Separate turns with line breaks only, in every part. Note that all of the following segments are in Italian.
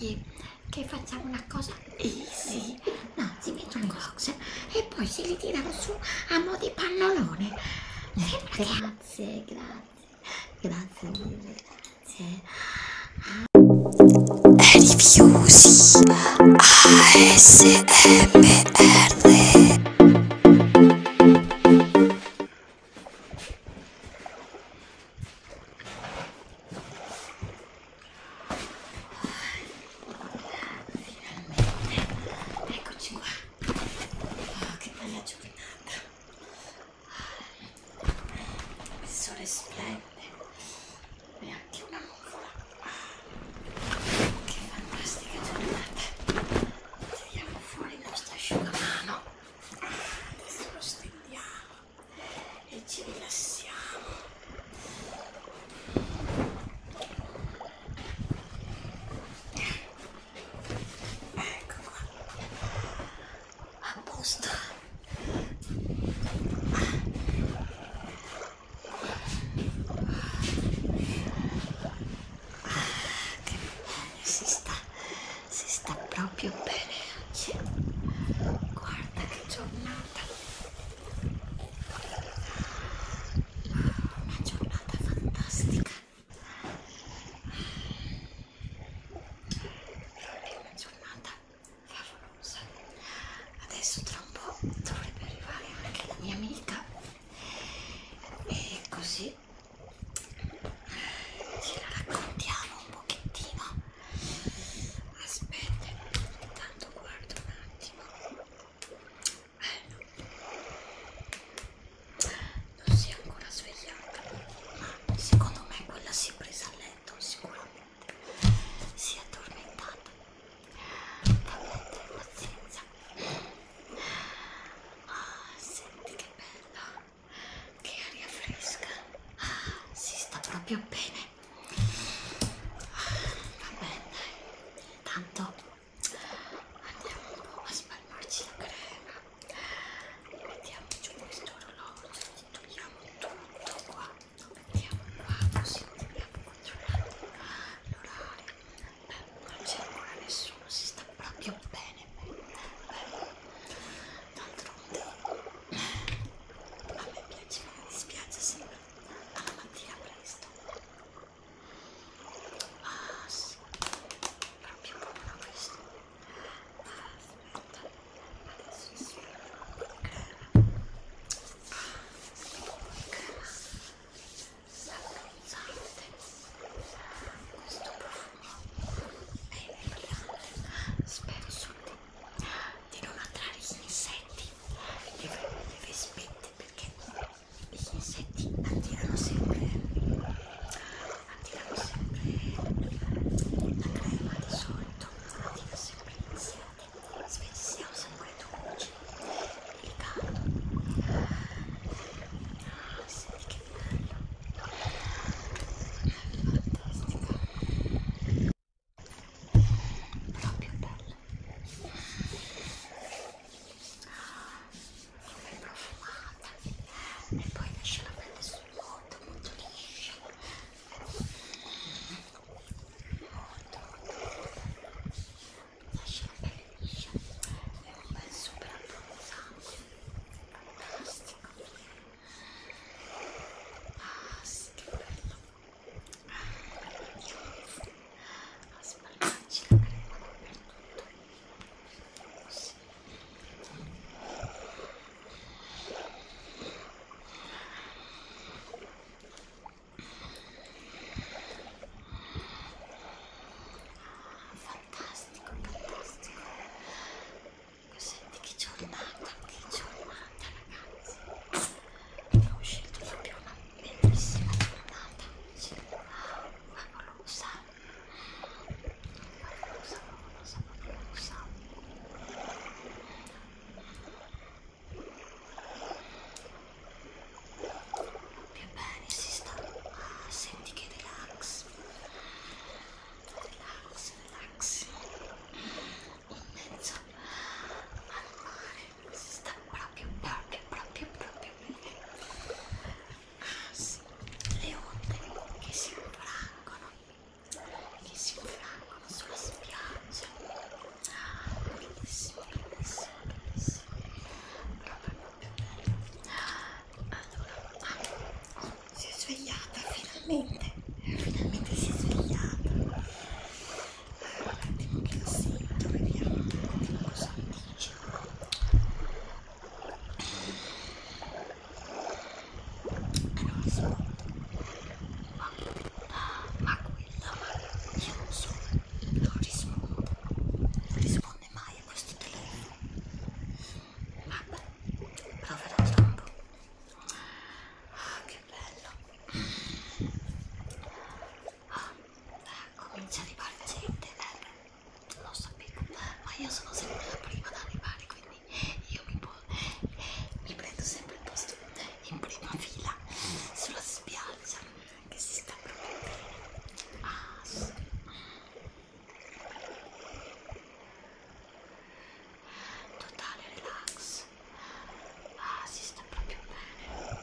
che facciamo una cosa easy, no, si mettono i boxer e poi si li tirano su a mo' di pannolone. Grazie, grazie mille, grazie. Rifjusi ASMR. Eccoci qua. Oh, che bella giornata. Il sole splende e anche una nuvola. Che fantastica giornata. Tiriamo fuori il nostro asciugamano. Adesso lo stendiamo e ci rilassiamo. Ecco qua. A posto. Che bene, si sta proprio bene oggi. Guarda che giornata. Una giornata fantastica. Proprio una giornata favolosa. Adesso tra un po' dovrebbe arrivare anche la mia amica e così ce la raccontiamo un pochettino. Aspetta, intanto guardo un attimo. Non si è ancora svegliata, ma secondo me quella si è presa a letto, sicuramente si è addormentata. Vabbè, pazienza. Senti che bella, che aria fresca. Si sta proprio bene. Va bene, intanto andiamo un po' a spalmarci la crema. Mettiamo giù questo orologio, ci togliamo tutto qua, lo mettiamo qua così abbiamo controllato l'orario. Non c'è ancora nessuno, si sta proprio bene. D'altronde a me piace, ma mi dispiace sempre alla mattina presto. Sì, proprio buono questo. io sono sempre la prima ad arrivare, quindi io mi prendo sempre il posto in prima fila sulla spiaggia, che si sta proprio bene. Ah, sì. Totale relax. Ah, si sta proprio bene.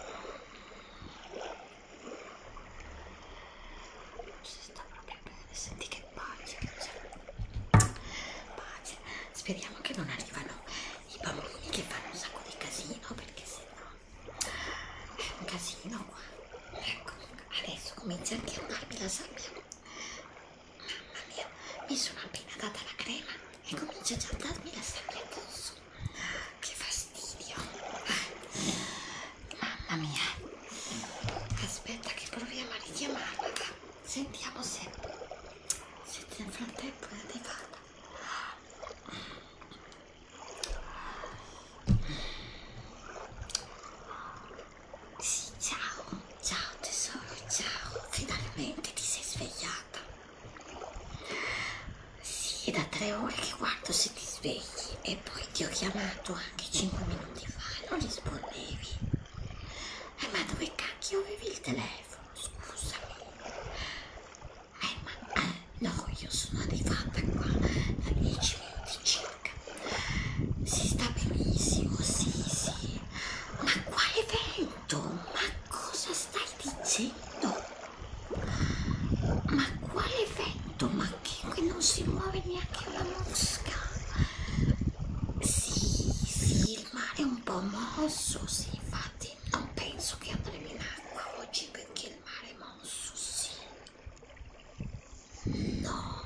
Si sta proprio bene, senti che pace che c'è. Pace. Speriamo che non arrivano i bambini che fanno un sacco di casino, perché sennò è un casino qua. Ecco, adesso comincia anche a darmi la sabbia. Mamma mia, mi sono appena data la crema e comincia già a darmi la sabbia addosso. Che fastidio. Mamma mia. Aspetta che proviamo a richiamarla. Sentiamo se nel frattempo è arrivata. Sì, ciao tesoro, ciao, finalmente ti sei svegliata. Sì, da 3 ore che guardo se ti svegli e poi ti ho chiamato anche 5 minuti fa e non rispondevi. Ma dove cacchio avevi il telefono? Scusami. No, io sono arrivata qua da 10 minuti circa. Si sta benissimo, sì. Ma quale vento? Ma cosa stai dicendo? Ma quale vento? Ma che non si muove neanche una mosca. Sì, il mare è un po' mosso, sì, infatti non penso che andremo in acqua oggi perché il mare è mosso, sì. No,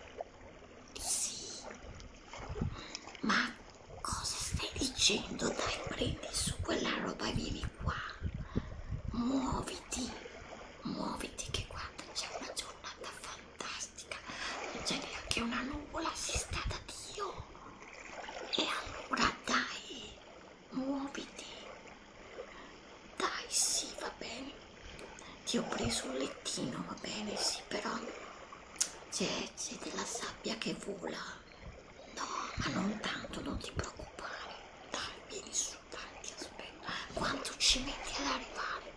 sì. Ma cosa stai dicendo? Dai, prendi su quella roba e vieni qua. Muoviti che guarda, c'è una giornata fantastica. Non c'è neanche una nuvola, si sta da Dio. E allora dai, muoviti. Dai, sì, va bene. Ti ho preso un lettino, va bene, sì, però c'è della sabbia che vola. No, ma non tanto, non ti preoccupare. Dai, vieni su, dai, ti aspetto. Quanto ci metti ad arrivare?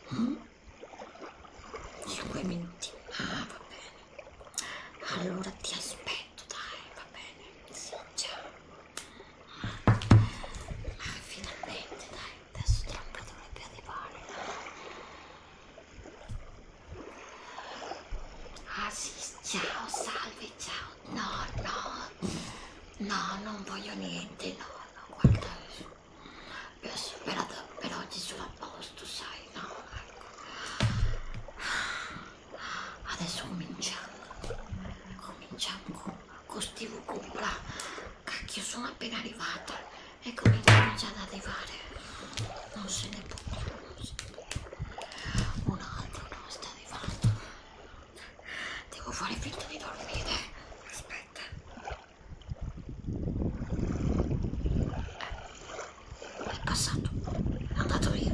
5 minuti. Ah, va bene. Allora ti aspetto, dai, va bene. Sì, ciao. Finalmente, dai, adesso tra un po' dovrebbe arrivare. Ah sì, ciao, salve, ciao. No, non voglio niente, no, guarda, per oggi sono a posto, sai, no, ecco. Adesso cominciamo con sti vucupla. Cacchio, sono appena arrivata e cominciano già ad arrivare. Non se ne può più. Un altro non sta arrivando. Devo fare finta di dormire. Aspetta. È passato. È andato via.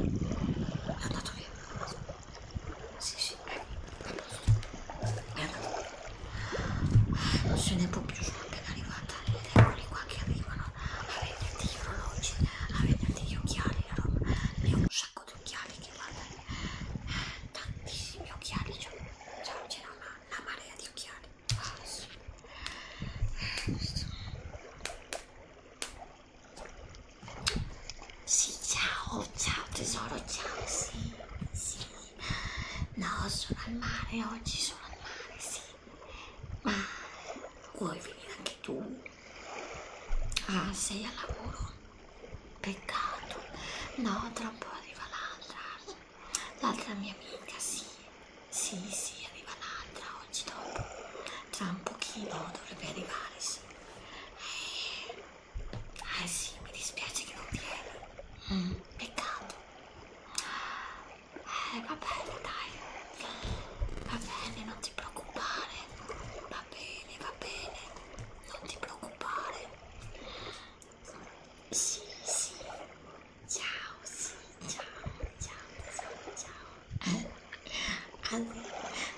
Sì, è posto. È andato. Non se ne può più, sono appena arrivata. Eccoli qua che arrivano a venderti gli orologi, a venderti gli occhiali, la roba. Ne ho un sacco di occhiali che guardano. Tantissimi occhiali, c'era una marea di occhiali. Ah, sì. Sì, ciao tesoro, ciao, sì. No, sono al mare, oggi sono al mare, sì. Ma vuoi venire anche tu? Ah, sei al lavoro? Peccato. No, tra un po' arriva l'altra mia amica, sì. Sì, arriva l'altra oggi dopo. Tra un pochino dovrebbe arrivare, sì. Sì, mi dispiace che non viene. Peccato. Va bene, dai. Va bene, non ti preoccupare. Va bene. Non ti preoccupare. Sì. Ciao, tesoro, ciao.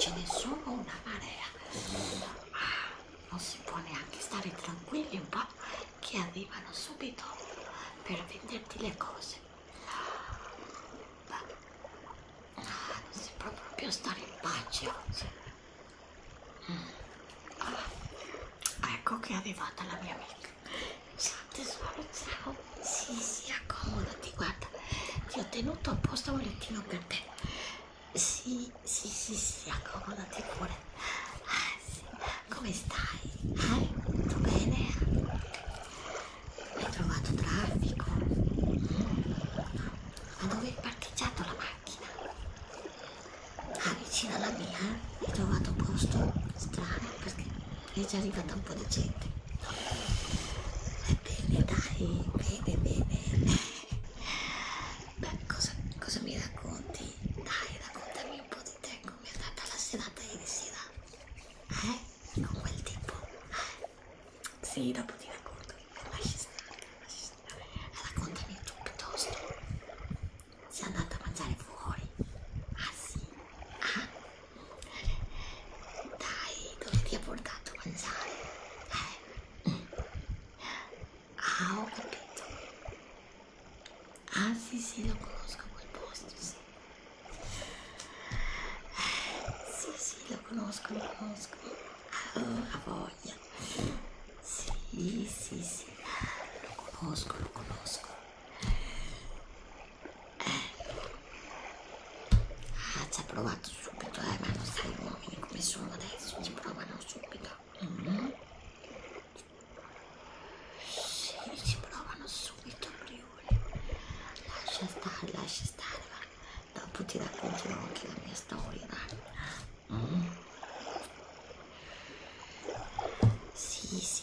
ce ne sono una marea. Non si può neanche stare tranquilli un po', che arrivano subito per venderti le cose. Non si può proprio stare in pace oggi. Ecco che è arrivata la mia amica. Ciao tesoro, ciao. Sì, accomodati, guarda, ti ho tenuto apposta un lettino per te. Sì, accomodati pure. Sì. Come stai? Tutto bene? Hai trovato traffico? Ma dove hai parcheggiato la macchina? Vicino alla mia? Hai trovato posto? Strano, perché è già arrivata un po' di gente. Bene, dai, bene. Beh, cosa mi racconti? Dai, raccontami un po' di te, come è andata la serata ieri sera. Con quel tipo? Sì, dopo ti racconto. Lasci stare. Raccontami tu piuttosto. Sei andata a mangiare fuori? Ah sì? Dai, dove ti ha portato a mangiare? Ho capito. Sì, lo conosco quel posto, sì. Sì, lo conosco. Ha voglia. Sì. Lo conosco. Ci ha provato subito, ma non sai gli uomini come sono adesso, ci provano subito. Sì, ci provano subito, Briuli. Lascia stare, va. Dopo ti racconterò anche la mia storia, dai. Sì.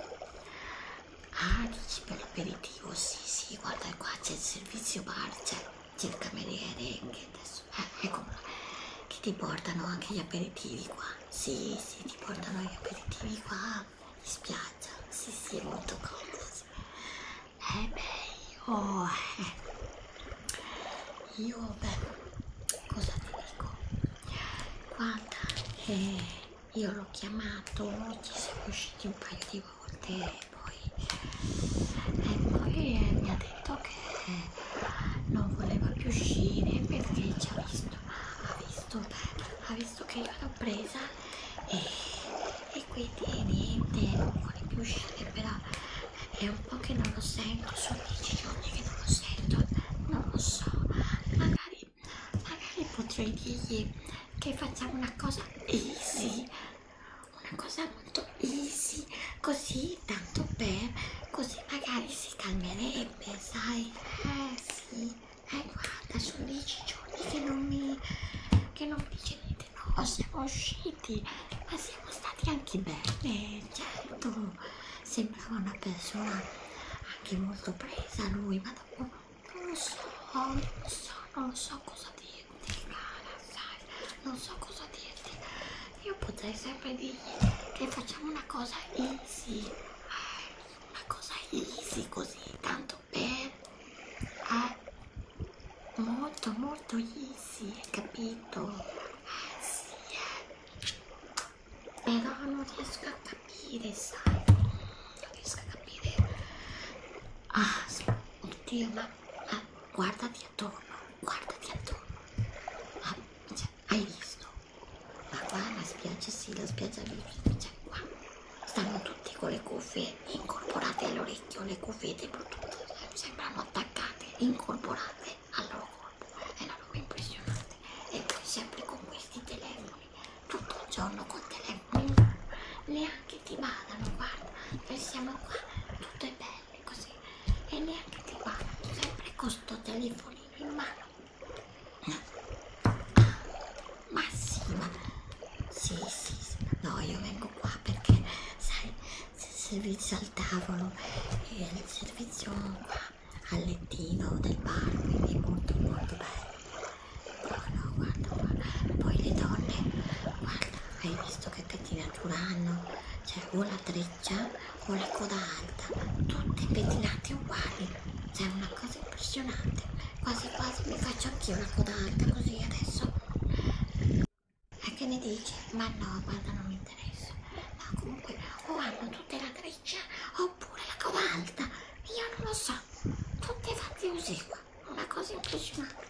Dici per l'aperitivo? Sì, guarda qua c'è il servizio bar, c'è il cameriere che adesso, ecco, che ti portano anche gli aperitivi qua. Sì, ti portano gli aperitivi qua in spiaggia. Sì, è molto comodo. Io, cosa ti dico? Guarda, io l'ho chiamato, ci siamo usciti un paio di volte e poi mi ha detto che non voleva più uscire perché ci ha visto che io l'ho presa e quindi niente, non vuole più uscire, però è un po' che non lo sento, sono 10 giorni che non lo sento, non lo so, magari potrei dirgli che facciamo una cosa easy, una cosa molto easy, così tanto per, così magari si calmerebbe, sai? Sì, guarda, sono 10 giorni che non mi dice niente. No, siamo usciti, ma siamo stati anche bene, certo, sembrava una persona anche molto presa lui, ma dopo non lo so cosa dirti, cara, sai, non so cosa dirti. Io potrei sempre dirgli che facciamo una cosa easy, così, tanto per, molto easy, hai capito? Sì, però non riesco a capire, sai, oddio, ma guardati attorno, hai visto? Ma qua la spiaggia, sì, la spiaggia lì, cioè qua stanno tutti con le cuffie incorporate all'orecchio, le cuffiette Bluetooth sembrano attaccate, incorporate al loro corpo, è una roba impressionante. E poi sempre con questi telefoni, tutto il giorno con telefoni, neanche ti badano, guarda, noi siamo qua, tutte belle così, e neanche ti badano, sempre con sto telefonino in mano. Ma sì, no, io vengo qua perché, sai, c'è il servizio al tavolo e il servizio qua al lettino del bar, quindi è molto bello. No, guarda, poi le donne, guarda, hai visto che pettinatura hanno? Cioè, o la treccia o la coda alta, tutte pettinate uguali, cioè una cosa impressionante, quasi mi faccio anch'io la coda alta così adesso. È che ne dice? Ma no, guarda, non mi interessa. Ma comunque o hanno tutte la treccia oppure la coda alta. Io non lo so. Tutte fatte così qua. Una cosa impressionante.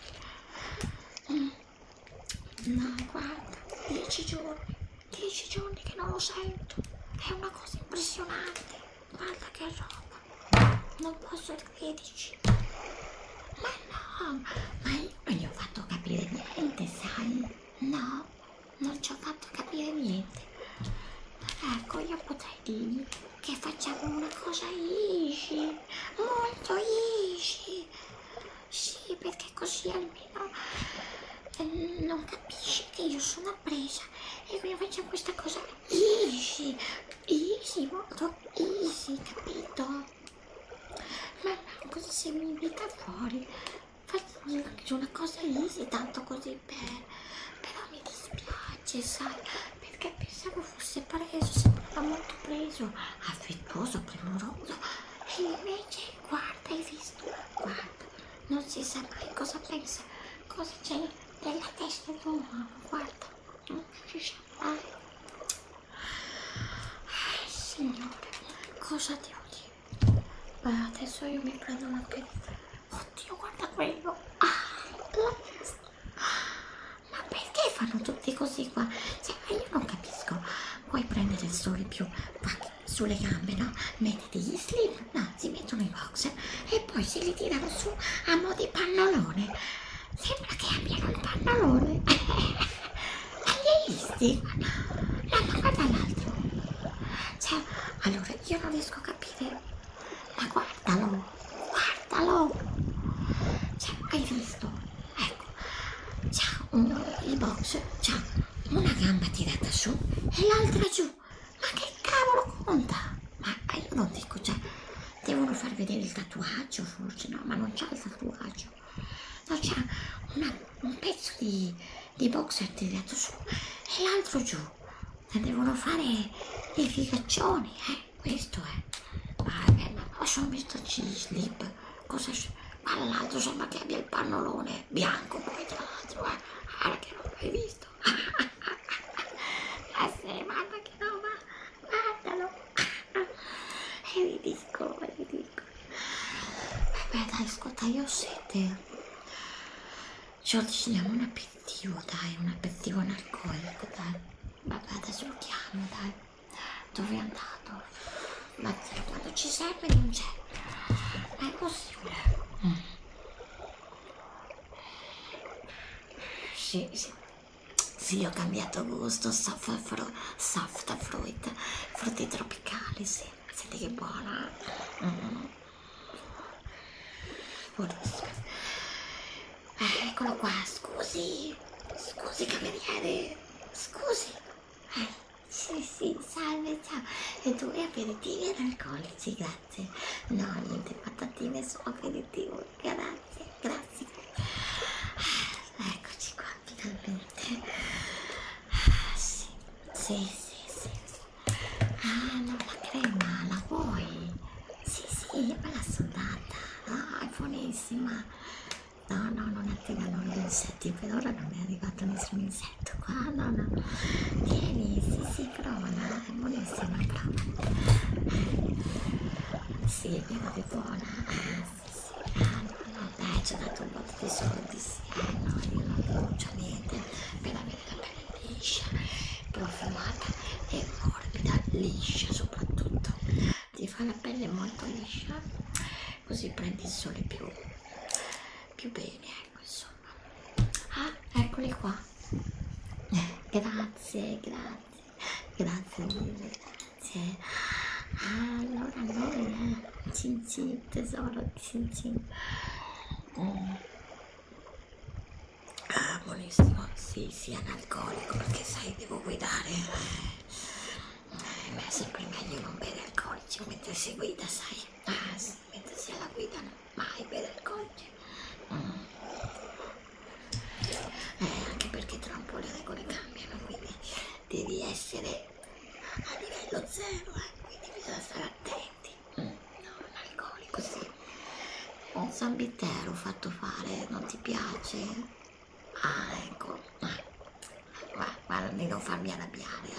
No, guarda, 10 giorni. 10 giorni che non lo sento. È una cosa impressionante. Guarda che roba. Non posso crederci. Ma no, ma io non gli ho fatto capire niente, sai? No, non ci ho fatto capire niente. Ecco, io potrei dirgli che facciamo una cosa easy, molto easy. Sì, perché così almeno non capisce che io sono presa e quindi facciamo questa cosa easy, easy, molto easy, capito? Ma no, così se mi invita fuori facciamo anche una cosa easy, tanto così però mi dispiace, sai, perché pensavo fosse preso, sembrava molto preso, affettuoso, premuroso, e invece, guarda, hai visto, guarda, non si sa mai cosa pensa, cosa c'è nella testa di un uomo, guarda, non si sa mai. Signore, cosa devo dire? Adesso io mi prendo una pedina. Oddio, guarda quello. L'ho visto. Ma perché fanno tutti così qua? Cioè, io non capisco. Puoi prendere il sole più sulle gambe, no? Mettiti gli slip, no, si mettono i boxer e poi se li tirano su a mo' di pannolone. Sembra che abbiano il pannolone. Ma li hai visti? No, ma guarda l'altro. Cioè, allora io non riesco a capire. Ma guardalo, guardalo. Cioè, hai visto? Ecco, il box c'ha una gamba tirata su e l'altra giù. Ma che cavolo conta? Ma io non dico, cioè, devono far vedere il tatuaggio forse, no? Ma non c'ha il tatuaggio. No, c'ha un pezzo di boxer tirato su e l'altro giù. Devono fare le figaccioni, questo è. Ma sono visto gli slip, cosa c'è? Ma l'altro sembra che abbia il pannolone bianco poi tra l'altro, guarda che non l'hai visto. Ah sì, guarda che roba, guardalo. E vi dico. Vabbè dai, ascolta, io ho sete. Ci ordiniamo un aperitivo, dai, un aperitivo analcolico, dai. Vabbè, adesso lo chiamo, dai. Dove è andato? Ma quando ci serve non c'è. Ma è possibile? Sì, ho cambiato gusto, soft fruit, frutti tropicali, sì. Senti che buona. Buonissima. Eccolo qua, scusi cameriere, scusi. Sì, salve, ciao. E tu aperitivi ed alcolici, grazie. No, niente patatine, solo aperitivo, grazie. Eccoci qua, finalmente. Sì. No, la crema, la vuoi? Sì, me l'ha soldata. No, è buonissima. No, non attirano gli insetti, per ora non è arrivato nessun insetto qua, no. Tieni, sì, prova, è buonissima, prova. Sì, è vero che è buona, sì. No, dai, ci ho dato un po' di soldi, sì, no, io non faccio niente per avere la pelle liscia, profumata e morbida, liscia soprattutto. Ti fa la pelle molto liscia, così prendi il sole più bene, ecco, insomma. Eccoli qua. Grazie mille, grazie. Allora noi, cin tesoro, cin. Buonissimo, sì, analcolico, perché sai, devo guidare. Ma è sempre meglio non bere alcolici mentre si guida, sai. Sì, mentre si è alla guida, no, mai bere alcolici. Anche perché tra un po' le regole cambiano, quindi devi essere a livello zero, quindi bisogna stare attenti. No, un alcolico, sì. Un San Bittero fatto fare, non ti piace? Ecco. Guarda, di non farmi arrabbiare,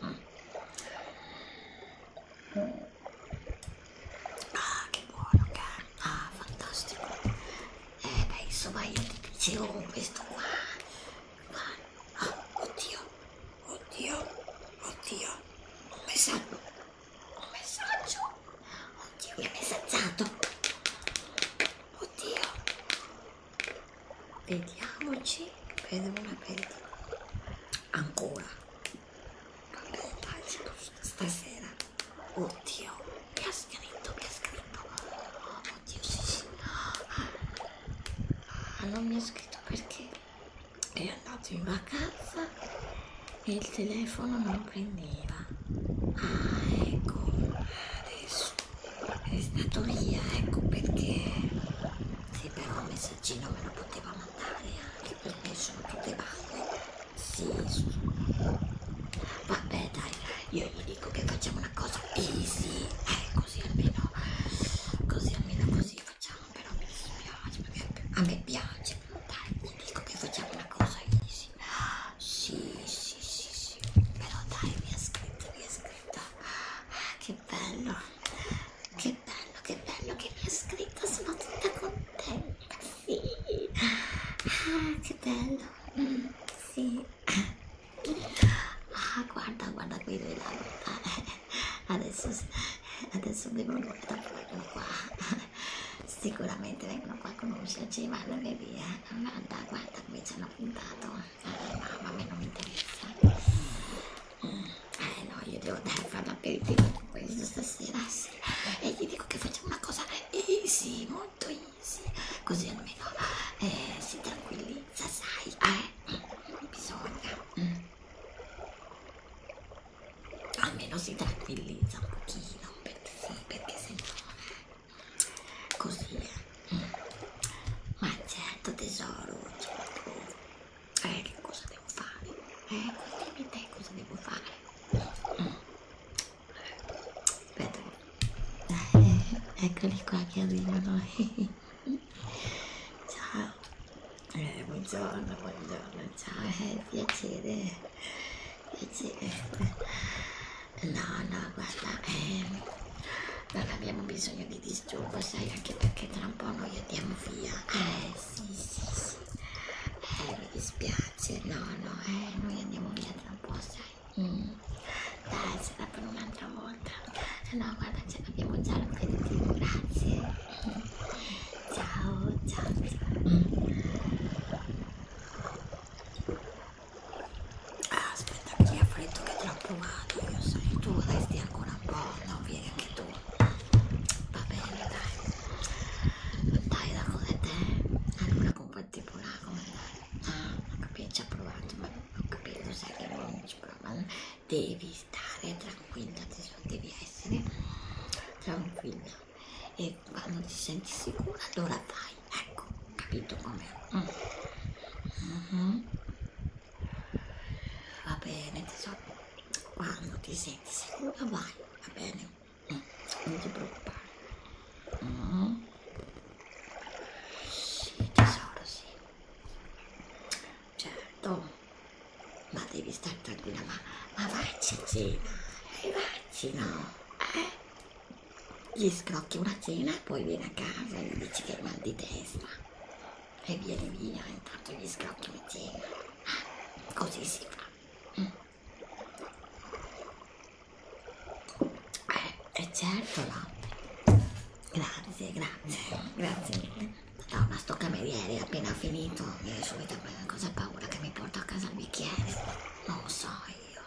Ah, che buono che è. Ah, fantastico. Beh, insomma, io ti dicevo con questo qua. Oddio, oddio, oddio. Un messaggio. Un messaggio. Oddio, mi ha messaggiato. Oddio. Vediamoci. Vedo una perdita. Ancora. Vabbè, dai, stasera. Oddio, che ha scritto, che ha scritto. Oddio, sì. Non mi ha scritto perché è andato in vacanza e il telefono non prendeva. Ah, ecco, adesso è stato via, ecco perché. Sì, però un messaggino me lo poteva mandare anche perché sono tutte valle. Sì. Vabbè, dai, io gli dico che facciamo una cosa easy, così almeno così facciamo, però mi dispiace perché a me piace, dai, gli dico che facciamo una cosa easy. Sì, però dai, mi ha scritto, che bello che mi ha scritto, sono tutta contenta, sì, che bello, sì. Guarda qui dove la adesso vengono qua, sicuramente vengono qua a conoscerci, ma non è via, guarda come ci hanno puntato, no, a me non mi interessa, no, io devo andare a fare l'aperitivo con questo stasera, sì, e gli dico che facciamo una cosa easy, molto easy, così almeno si tranquillizza, sai, bisogna. Almeno si tranquillizza un pochino, perché se no così ma certo tesoro, che cosa devo fare? Dimmi te cosa devo fare. Aspetta, eccoli qua che arrivano. Ciao, buongiorno, ciao, piacere. No, guarda, non abbiamo bisogno di disturbo, sai, anche perché tra un po' noi andiamo via. Sì. Mi dispiace, no, noi andiamo via tra un po', sai. Dai, sarà per un'altra volta. No, guarda, abbiamo già l'aperitivo, grazie. Ciao. Aspetta, che ha freddo che troppo vado, io sai, tu resti ancora un po', no, vieni anche tu. Va bene, dai, da cosa te? Allora con tipo là, come dai? Ho capito, ci ha provato, ma ho capito, sai che non ci prova. Devi stare tranquilla, tesoro, devi essere tranquilla. E quando ti senti sicura, allora vai, ecco, capito com'è? Va bene tesoro, quando ti senti sicura vai, va bene? Non ti preoccupare. Sì tesoro, sì, certo, ma devi stare tranquilla, ma vacci a cena, vacci, no? Gli scrocchi una cena e poi vieni a casa e gli dici che hai mal di testa e vieni via, intanto gli scrocchi una cena, così si fa. Certo, no. Grazie mille. No, ma sto cameriere appena finito viene subito a prendere, cosa ha paura che mi porto a casa il bicchiere? Non lo so io,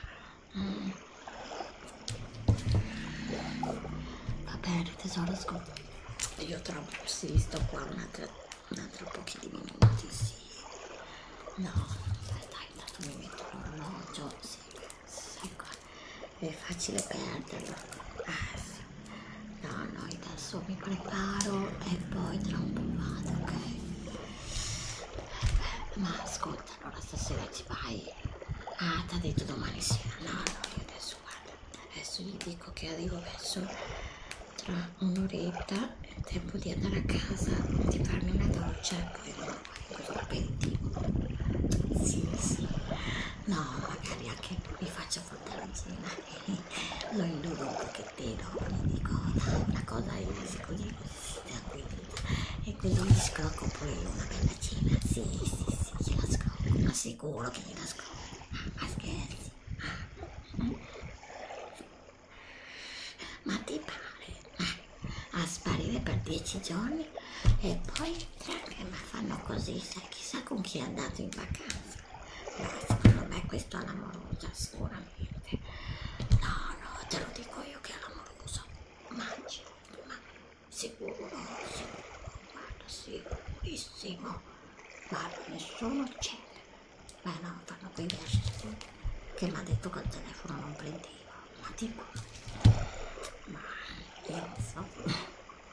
va bene tesoro, ascolta, io trovo, sì, sto qua un altro pochi di minuti, sì. No, dai, intanto mi metto l'orologio, sì, sai qua, è facile perderlo. Sì. No, adesso mi preparo e poi tra un po' vado, ok? Ma ascolta, allora stasera ci vai? Ah, t'ha detto domani sera? No, io adesso guarda, adesso gli dico che arrivo verso tra un'oretta, è il tempo di andare a casa, di farmi una doccia e poi no, questo aperitivo. Sì. No, magari Lo illudo un pochettino, gli dico dai, una cosa easy, così si tranquillizza. E quindi gli scrocco pure io una bella cena. Sì, gliela scrocco, ma sicuro che gliela scrocco. Ma scherzi? Ma ti pare? A sparire per 10 giorni e poi che mi fanno così, sai, chissà con chi è andato in vacanza. Beh, secondo me questo è l'amorosa, sicuramente. No, te lo dico io che è l'amoroso. Mangi, ma sicuro, guarda, sicurissimo. Guarda, nessuno c'è. Beh no, fanno quei versi che mi ha detto che il telefono non prendeva. Ma tipo, ma io non so.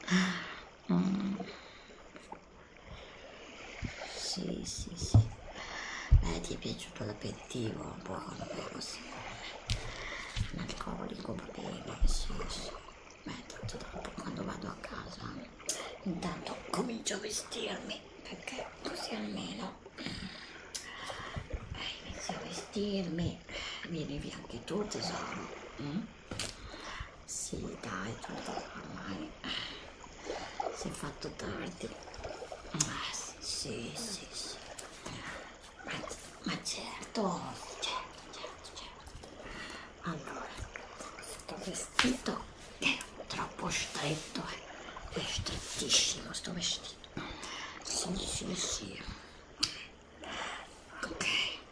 Sì. Beh, ti è piaciuto l'aperitivo? Buono, vero? Sì. Un alcolico, va bene, sì. Beh, tanto dopo quando vado a casa, intanto comincio a vestirmi, perché così almeno inizio a vestirmi. Vieni via anche tu, tesoro. Sì, dai, tanto ormai si è fatto tardi. Sì. Ma certo. Allora, sto vestito è troppo stretto, è strettissimo sto vestito. Sì. Ok.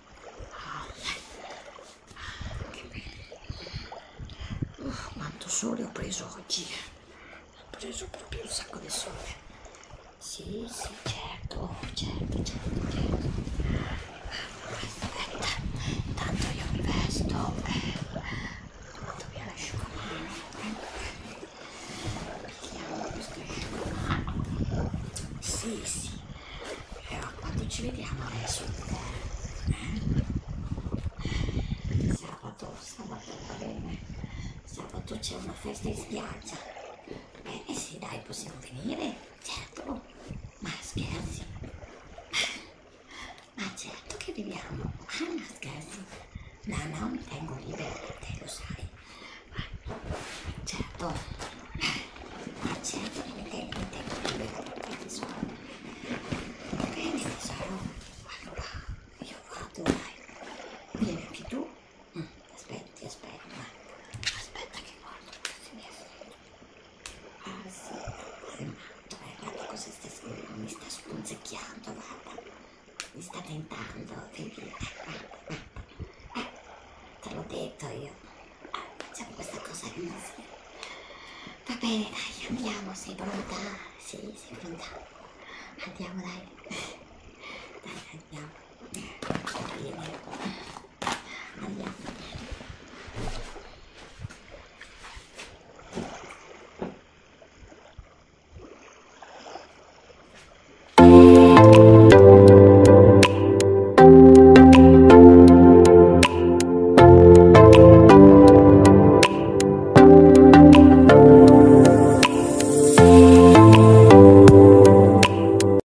Che bello. Quanto sole ho preso oggi. Ho preso proprio un sacco di sole. Sì, certo. Aspetta, tanto io mi vesto. Metto via l'asciugamano. Vediamo questo asciugamano. Sì. Però quando ci vediamo adesso? Sabato va bene. Sabato c'è una festa in spiaggia. Bene, sì, dai, possiamo venire? Certo. Ma scherzi? Ma certo che viviamo. Ma scherzi? No, mi tengo libera per te, lo sai. Certo. Ma certo che mi tengo libera per te, tesoro. Va bene, tesoro. Allora, io vado, dai. Vieni anche tu. Ti aspetto. Aspetta che guardo questi miei occhi. Sì, guarda cosa sta scrivendo, mi sta spunzecchiando, guarda. Mi sta tentando, vedi? Te l'ho detto io. Facciamo questa cosa insieme. Va bene, dai, andiamo, sei pronta? Sì, sei pronta. Andiamo, dai. Dai, andiamo. Vieni. Andiamo.